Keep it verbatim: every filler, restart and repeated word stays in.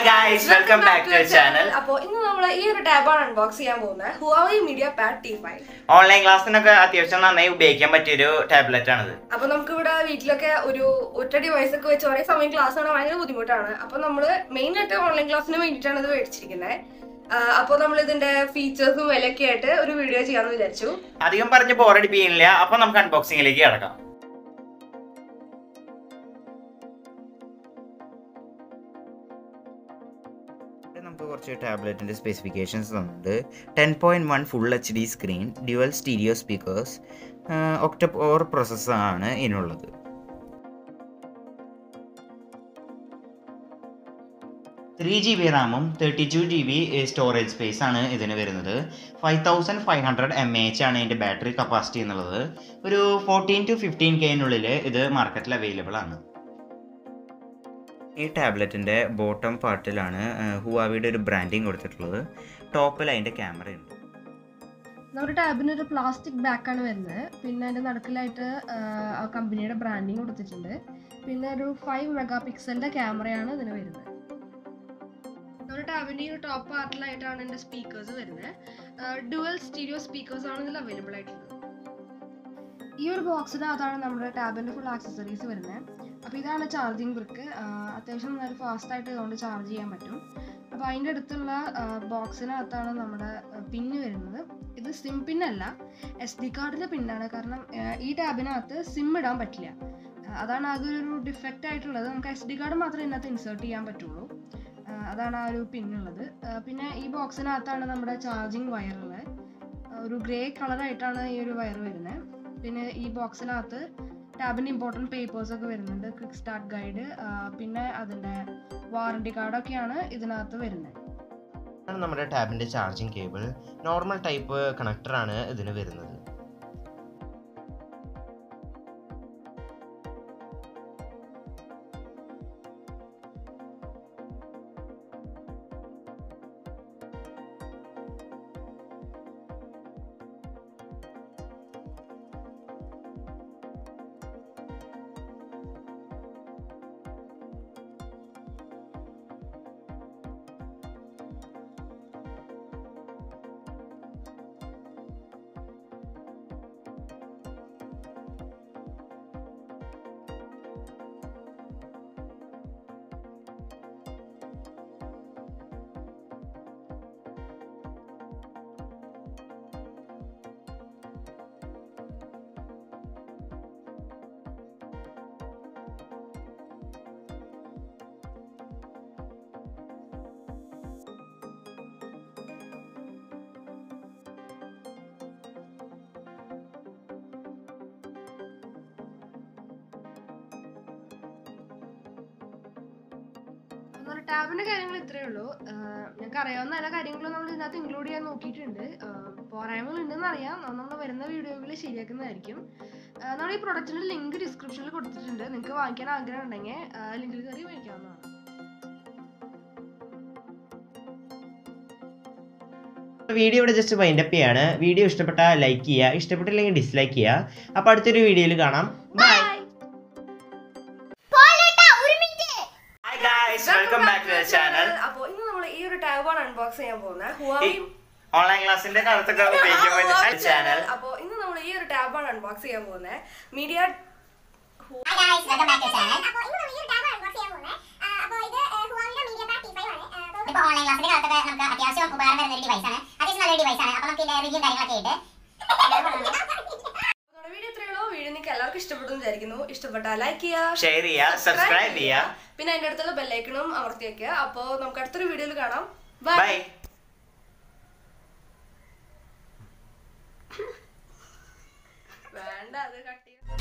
guys, welcome back to our channel. അപ്പോൾ ഇന്ന് നമ്മൾ ഈ ഒരു ടാബ് ആണ് അൺബോക്സ് ചെയ്യാൻ പോകുന്നത്. Huawei MediaPad T five. Online ക്ലാസ്സിനൊക്കെ അത്യാവശ്യം നന്നായി ഉപയോഗിക്കാൻ പറ്റിയ ഒരു ടാബ്ലറ്റ് ആണിത്. അപ്പോൾ നമുക്ക് ഇവിടെ വീട്ടിലൊക്കെ ഒരു ഒറ്റ ഡിവൈസ് ഒക്കെ വെച്ച് ഒരേ സമയം ക്ലാസ് ആണ് ഭയങ്കര ബുദ്ധിമുട്ടാണ്. അപ്പോൾ നമ്മൾ മെയിൻ ആയിട്ട് ഓൺലൈൻ ക്ലാസ്സിന് വേണ്ടിയിട്ടാണ് ഇത് മേടിച്ചിരിക്കുന്നത്. അപ്പോൾ നമ്മൾ ഇതിന്റെ ഫീച്ചേഴ്സും വിലയൊക്കെ ആയിട്ട് ഒരു വീഡിയോ ചെയ്യാമെന്ന് വിചാരിച്ചു. അധികം പറഞ്ഞ് ബോറടിപ്പിക്കുന്നില്ല. അപ്പോൾ നമുക്ക് അൺബോക്സിംഗിലേക്ക് കിടക്കാം. നമുക്ക് കുറച്ച് ടാബ്ലറ്റിൻ്റെ സ്പെസിഫിക്കേഷൻസ് തന്നിട്ടുണ്ട്. Ten point one full H D screen, dual stereo speakers, octa core പ്രോസസ്സറാണ് ഇതിനുള്ളത്. ത്രീ ജി ബി റാമും thirty two G B storage space ആണ് ഇതിന് വരുന്നത്. Five thousand five hundred M A H ആണ് ഇതിൻ്റെ ബാറ്ററി കപ്പാസിറ്റി എന്നുള്ളത്. ഒരു ഫോർട്ടീൻ ടു ഫിഫ്റ്റീൻ കെയിനുള്ളിൽ ഇത് മാർക്കറ്റിൽ അവൈലബിൾ ആണ്. ഈ ടാബ്ലറ്റിൻ്റെ ബോട്ടം പാർട്ടിലാണ് ഹുവാവിയുടെ ഒരു ബ്രാൻഡിങ് കൊടുത്തിട്ടുള്ളത്. ടോപ്പിൽ അതിൻ്റെ ക്യാമറ ഉണ്ട്. നമ്മുടെ ടാബിന് ഒരു പ്ലാസ്റ്റിക് ബാക്കാണ് വരുന്നത്. പിന്നെ അതിൻ്റെ നടുക്കിലായിട്ട് ആ കമ്പനിയുടെ ബ്രാൻഡിങ് കൊടുത്തിട്ടുണ്ട്. പിന്നെ ഒരു ഫൈവ് മെഗാ പിക്സലിൻ്റെ ക്യാമറയാണ് ഇതിന് വരുന്നത്. നമ്മുടെ ടാബിൻ്റെ ഈ ഒരു ടോപ്പ് പാർട്ടിലായിട്ടാണ് എൻ്റെ സ്പീക്കേഴ്സ് വരുന്നത്. ഡുവൽ സ്റ്റീരിയോ സ്പീക്കേഴ്സ് ആണ് ഇതിൽ അവൈലബിൾ ആയിട്ടുള്ളത്. ഈ ഒരു ബോക്സിനകത്താണ് നമ്മുടെ ടാബിൻ്റെ ഫുൾ ആക്സസറീസ് വരുന്നത്. അപ്പോൾ ഇതാണ് ചാർജിങ് ബ്രിക്ക്. അത്യാവശ്യം നല്ല ഫാസ്റ്റായിട്ട് ഇതുകൊണ്ട് ചാർജ് ചെയ്യാൻ പറ്റും. അപ്പോൾ അതിൻ്റെ അടുത്തുള്ള ബോക്സിനകത്താണ് നമ്മുടെ പിന്ന് വരുന്നത്. ഇത് സിം പിന്നല്ല, എസ് ഡി കാർഡിൻ്റെ പിന്നാണ്. കാരണം ഈ ടാബിനകത്ത് സിം ഇടാൻ പറ്റില്ല. അതാണ് അതൊരു ഡിഫക്റ്റ് ആയിട്ടുള്ളത്. നമുക്ക് എസ് ഡി കാർഡ് മാത്രമേ ഇതിനകത്ത് ഇൻസേർട്ട് ചെയ്യാൻ പറ്റുള്ളൂ. അതാണ് ആ ഒരു പിന്നുള്ളത്. പിന്നെ ഈ ബോക്സിനകത്താണ് നമ്മുടെ ചാർജിങ് വയറുള്ളത്. ഒരു ഗ്രേ കളറായിട്ടാണ് ഈ ഒരു വയർ വരുന്നത്. പിന്നെ ഈ ബോക്സിനകത്ത് ടാബിൻ്റെ ഇമ്പോർട്ടൻറ്റ് പേപ്പേഴ്സ് ഒക്കെ വരുന്നുണ്ട്. ക്വിക്ക് സ്റ്റാർട്ട് ഗൈഡ്, പിന്നെ അതിൻ്റെ വാറണ്ടി കാർഡൊക്കെയാണ് ഇതിനകത്ത് വരുന്നത്. നമ്മുടെ ടാബിൻ്റെ ചാർജിങ് കേബിൾ നോർമൽ ടൈപ്പ് കണക്ടറാണ് ഇതിന് വരുന്നത്. ടാബിന്റെ കാര്യങ്ങൾ ഇത്രയേ ഉള്ളൂ. ഞങ്ങൾക്ക് അറിയാവുന്ന എല്ലാ കാര്യങ്ങളും നമ്മൾ ഇതിനകത്ത് ഇൻക്ലൂഡ് ചെയ്യാൻ നോക്കിയിട്ടുണ്ട്. പോരായ്മകൾ ഉണ്ടെന്ന് അറിയാം. നമ്മൾ വരുന്ന വീഡിയോകളിൽ ശരിയാക്കുന്നതായിരിക്കും. നമ്മൾ ഈ പ്രൊഡക്റ്റിന്റെ ലിങ്ക് ഡിസ്ക്രിപ്ഷനിൽ കൊടുത്തിട്ടുണ്ട്. നിങ്ങൾക്ക് വാങ്ങിക്കാൻ ആഗ്രഹം ഉണ്ടെങ്കിൽ ലിങ്കിൽ കയറി വാങ്ങിക്കാവുന്നതാണ്. വീഡിയോ ഇവിടെ ജസ്റ്റ് വൈൻഡ് അപ്പ് ചെയ്യാണ്. വീഡിയോ ഇഷ്ടപ്പെട്ടാൽ ലൈക്ക് ചെയ്യുക, ഇഷ്ടപ്പെട്ടില്ലെങ്കിൽ ഡിസ്ലൈക്ക് ചെയ്യുക. അപ്പോൾ അടുത്തൊരു വീഡിയോയിൽ കാണാം. Bye. Welcome back to channel. അപ്പോൾ ഇന്ന് നമ്മൾ ഈ ഒരു ടാബ് ആണ് അൺബോക്സ് ചെയ്യാൻ പോകുന്നത്. Huawei ഓൺലൈൻ ക്ലാസ്സിന്റെ കാലത്തൊക്കെ ഉപയോഗിക്കാൻ പറ്റുന്ന ചാനൽ. അപ്പോൾ ഇന്ന് നമ്മൾ ഈ ഒരു ടാബ് ആണ് അൺബോക്സ് ചെയ്യാൻ പോകുന്നത്. Media Hi guys, welcome back to channel. അപ്പോൾ ഇന്ന് നമ്മൾ ഈ ഒരു ടാബ് അൺബോക്സ് ചെയ്യാൻ പോകുന്നത്. അപ്പോൾ ഇത് Huawei MediaPad T five ആണ്. ഇപ്പോൾ ഓൺലൈൻ ക്ലാസ്സിന്റെ കാലത്തൊക്കെ നമുക്ക് അത്യാവശ്യം ഉപകാരം വരുന്ന ഒരു ഡിവൈസ് ആണ്. അത്യാവശ്യം നല്ലൊരു ഡിവൈസ് ആണ്. അപ്പോൾ നമുക്ക് ഇതിന്റെ റിവ്യൂ കാര്യങ്ങളൊക്കെ ആയിട്ട് വീഡിയോ ഇത്രയേ ഉള്ളൂ. വീഡിയോ നിങ്ങൾക്ക് എല്ലാവർക്കും ഇഷ്ടപ്പെടുന്നു വിചാരിക്കുന്നു. ഇഷ്ടപ്പെട്ടാൽ ലൈക്ക് ചെയ്യുക, ഷെയർ ചെയ്യുക, സബ്സ്ക്രൈബ് ചെയ്യുക, പിന്നെ അതിന്റെ അടുത്തുള്ള ബെല്ലൈക്കണും അമർത്തി വെക്കുക. അപ്പോൾ നമുക്ക് അടുത്തൊരു വീഡിയോയിൽ കാണാം. ബൈ. വേണ്ട, അത് കട്ട് ചെയ്യാം.